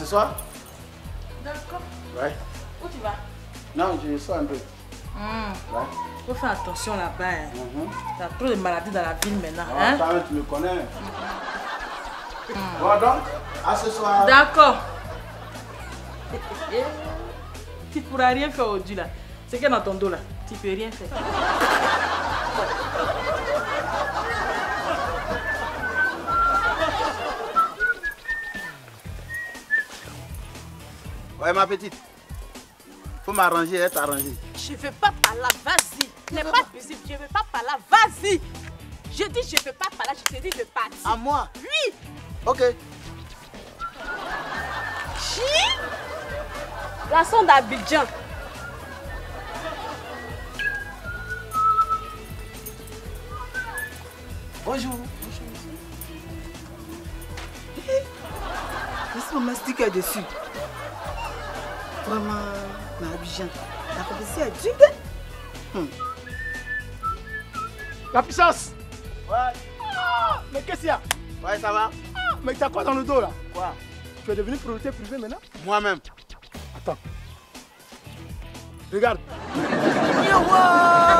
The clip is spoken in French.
soir? D'accord. Ouais. Où tu vas? Non, je sors un peu. Ouais. Faut faire attention là-bas. Hein. Il y a trop de maladies dans la ville maintenant. Oh, hein? quand même, tu me connais. Bon, donc, à ce soir. D'accord. Tu pourras rien faire aujourd'hui là. C'est qu'il y a dans ton dos là. Tu peux rien faire. Ouais, ma petite. Faut m'arranger, être arrangé. Je veux pas par là, vas-y. N'est pas visible, je veux pas par là, vas-y. Je dis je veux pas par là, je te dis de partir. À moi? Oui. Ok. Chi? La sonde d'Abidjan. Bonjour. Laisse-moi mastiquer dessus. Vraiment, ma Abidjan. La compétition est dure. La puissance. Ouais. Ah, mais qu'est-ce qu'il y a? Ouais, ça va? Mais t'as quoi dans le dos là? Quoi? Tu es devenu priorité privée maintenant? Moi-même. Attends. Regarde. Yawa!